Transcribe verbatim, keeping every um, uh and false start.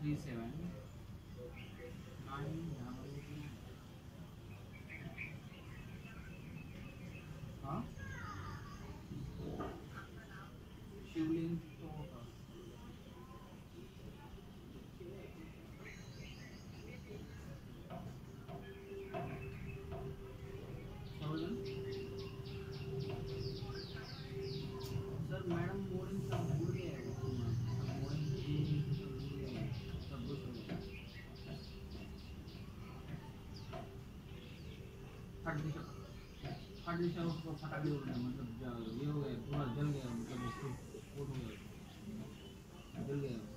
three seven nine हाँ शिवलिंग तो होगा समझ सर मैडम मोर्निंग सब भूल गए हैं सब मोर्निंग जी सब भूल गए हैं सब कुछ हो गया फट दिशा फट दिशा उसको फटा के उड़ना मतलब ये हो गया पूरा जल गया मतलब उसको फूट हो गया जल गया